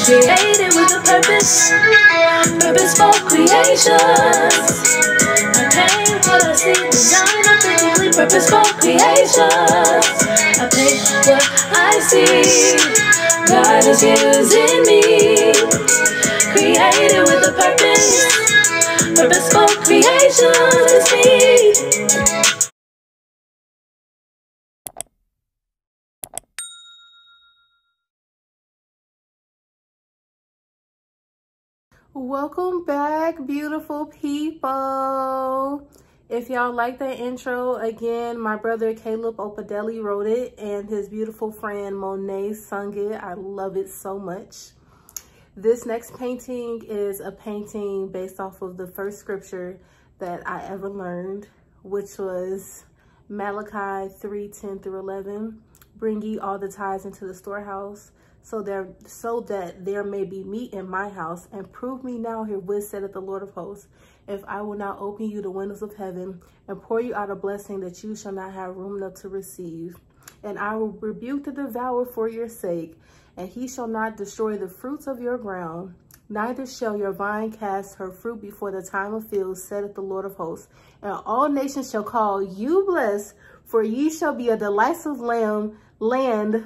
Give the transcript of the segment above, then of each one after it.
Created with a purpose, purposeful creations. I paint what I see, design authentically purposeful creations. I paint what I see, God is using me. Created with a purpose, purposeful creations is me. Welcome back, beautiful people. If y'all like that intro, again, my brother Caleb Opadelli wrote it and his beautiful friend Monet sung it. I love it so much. This next painting is a painting based off of the first scripture that I ever learned, which was Malachi 3:10-11. Bring ye all the tithes into the storehouse, so that there may be meat in my house, and prove me now herewith, saith the Lord of hosts, if I will not open you the windows of heaven and pour you out a blessing that you shall not have room enough to receive. And I will rebuke the devourer for your sake, and he shall not destroy the fruits of your ground, neither shall your vine cast her fruit before the time of field, saith the Lord of hosts. And all nations shall call you blessed, for ye shall be a delightsome land,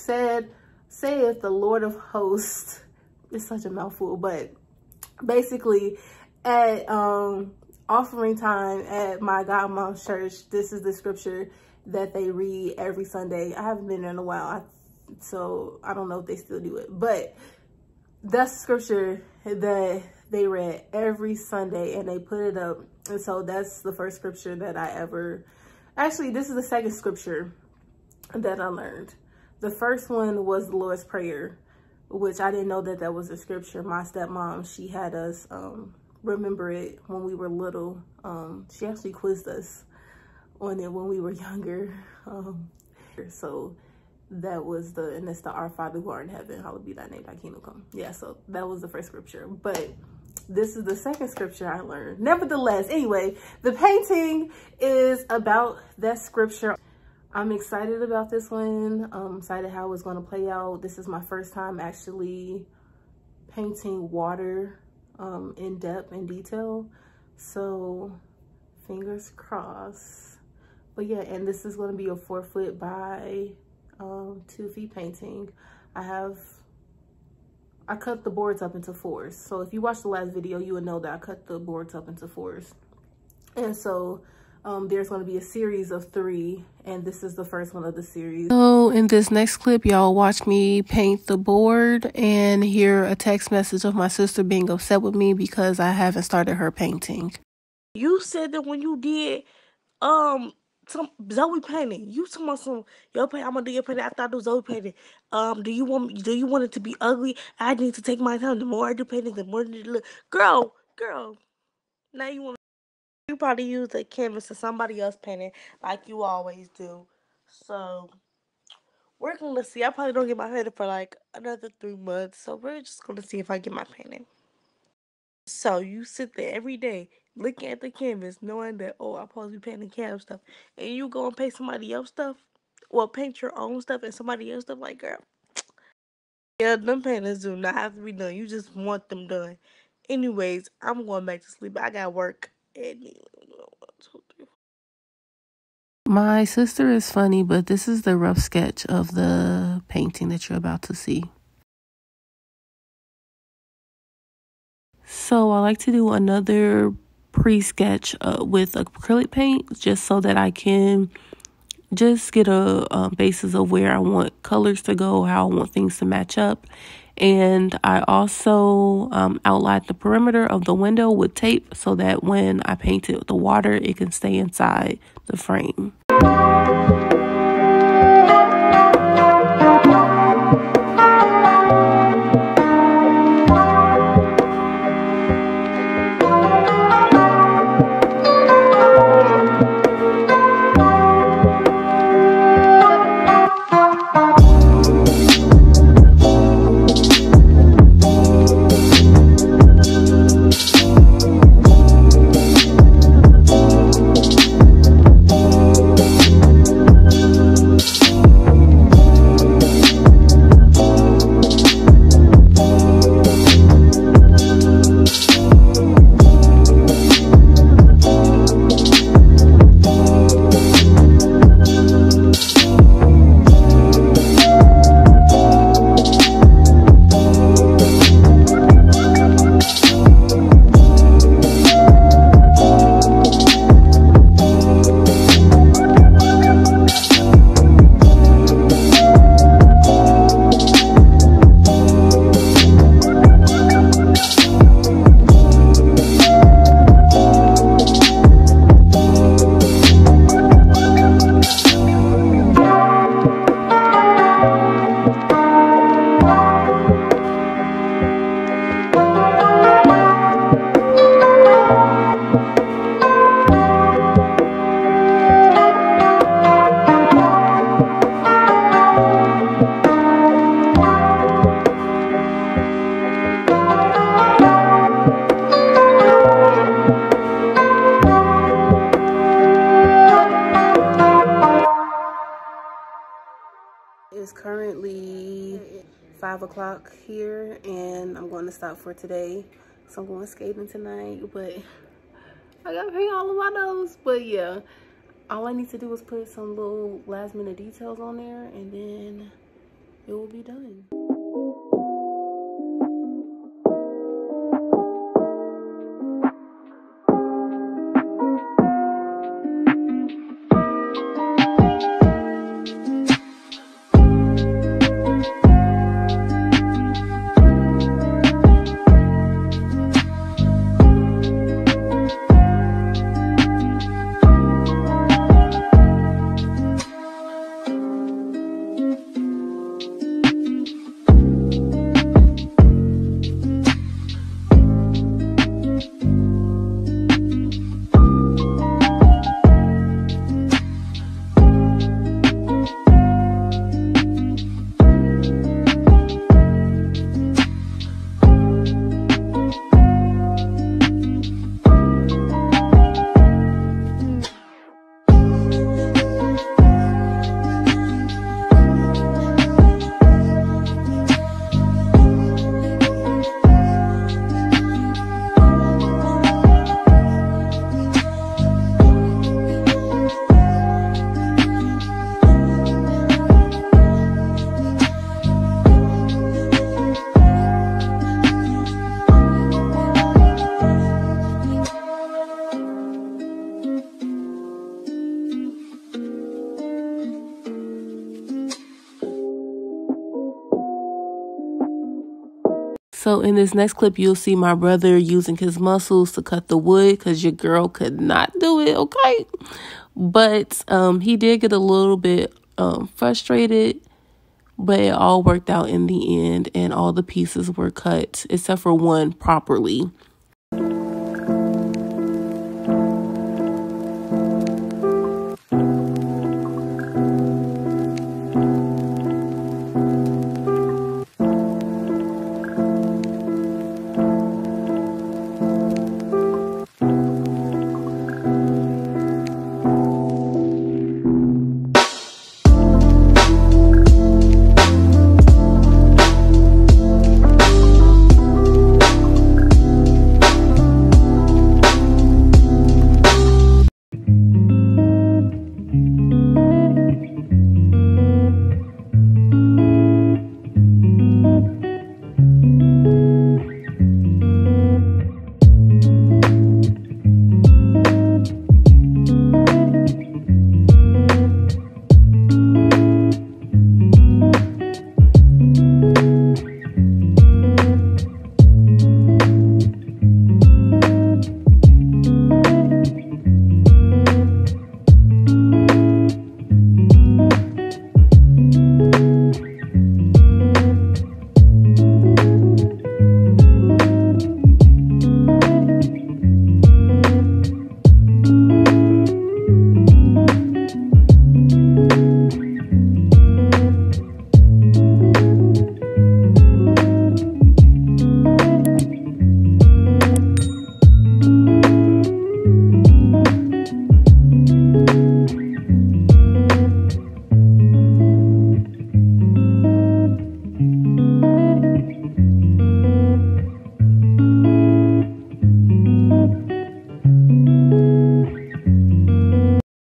saith the Lord of hosts. It's such a mouthful, but basically at offering time at my godmom's church, this is the scripture that they read every Sunday. I haven't been there in a while, so I don't know if they still do it, but that's the scripture that they read every Sunday and they put it up. And so that's the first scripture that I ever, actually this is the second scripture that I learned. The first one was the Lord's Prayer, which I didn't know that was a scripture. My stepmom, she had us remember it when we were little. She actually quizzed us on it when we were younger. So that was and it's the Our Father who art in heaven, hallowed be thy name, thy kingdom come. Yeah, so that was the first scripture. But this is the second scripture I learned. Nevertheless, anyway, the painting is about that scripture. I'm excited about this one. I'm excited how it's going to play out. This is my first time actually painting water in depth and detail. So fingers crossed. But yeah, and this is going to be a 4 foot by 2 feet painting. I cut the boards up into 4s. So if you watched the last video, you would know that I cut the boards up into 4s. And so there's going to be a series of 3, and this is the first one of the series. So in this next clip, y'all watch me paint the board and hear a text message of my sister being upset with me because I haven't started her painting. You said that when you did some Zoe painting, you talking about some your painting. I'm gonna do your painting after I do Zoe painting. Do you want it to be ugly? I need to take my time. The more I do painting, the more it look. Girl. Now you probably use the canvas of somebody else painting like you always do. So we're gonna see. I probably don't get my painting for like another 3 months. So we're just gonna see if I get my painting. So you sit there every day looking at the canvas, knowing that, oh, I'm supposed to be painting canvas stuff, and you go and paint somebody else stuff, well, paint your own stuff and somebody else stuff. Like, girl, yeah, them paintings do not have to be done. You just want them done. Anyways, I'm going back to sleep. I got work. My sister is funny, but this is the rough sketch of the painting that you're about to see. So I like to do another pre-sketch with acrylic paint just so that I can just get a basis of where I want colors to go, how I want things to match up. And I also outlined the perimeter of the window with tape so that when I paint it with the water, it can stay inside the frame. is currently 5 o'clock here, and I'm going to stop for today. So I'm going skating tonight, but I got paint all of my nose. But yeah, all I need to do is put some little last minute details on there, and then it will be done. So in this next clip, you'll see my brother using his muscles to cut the wood because your girl could not do it, okay? But he did get a little bit frustrated, but it all worked out in the end, and all the pieces were cut except for one properly.